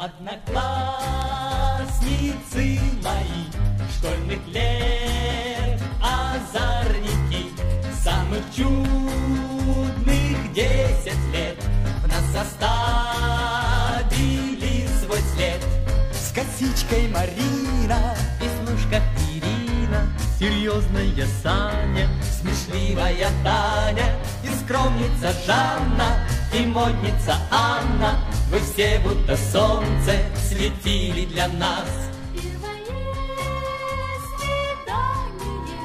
Одноклассницы мои школьных лет, озорники, самых чудных 10 лет в нас оставили свой след. С косичкой Марина, веснушка Ирина, серьезная Саня, смешливая Таня, и скромница Жанна, и модница Анна. Вы все будто солнце светили для нас. Первое свидание,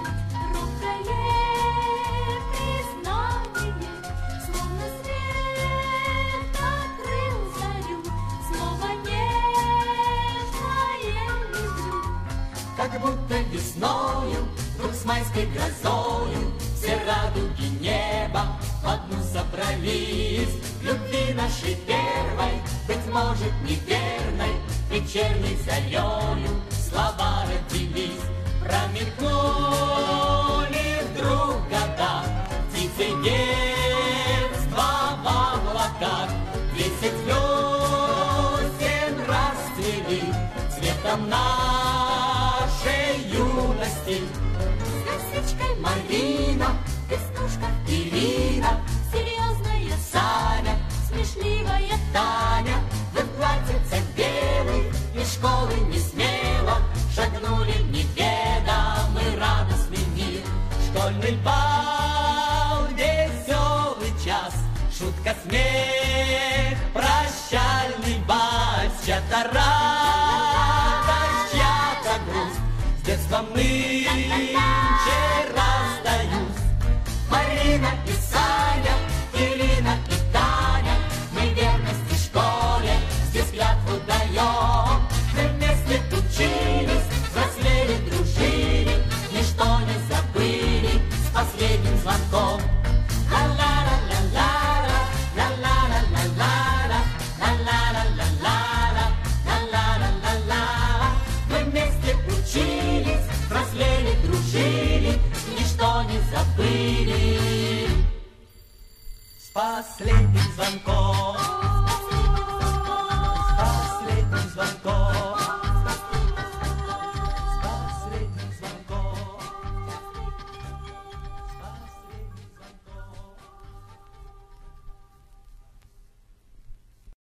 робкое признание, словно свет открыл зарю, слово нежное люблю. Как будто весною, вдруг с майской грозою, все радуги неба в одну собрались. Любви нашей первой, быть может, неверной, вечерней зарею слова родились. Промелькнули вдруг года, птицей детства в облаках. 10 весен расцвели цветом нашей юности. С косичкой Марина, веснушка Ирина, серьезная Саня, смешливая Таня, вы в платьицах белых из школы не смело шагнули в неведомый радостный мир. Школьный бал, веселый час, шутка, смех, прощальный вальс, чья-то радость, чья-то грусть, с детством нынче расстаюсь. Марина и Саня, Ирина и Таня, мы верности школе здесь клятву даем. Мы вместе учились, взрослели, дружили, ничто не забыли с последним звонком. Ла-ла-ла-ла-ла-ла, ла-ла-ла-ла-ла-ла, ла-ла-ла-ла-ла-ла, ла-ла-ла-ла-ла. Мы вместе учились, взрослели, дружили, ничто не забыли с последним звонком.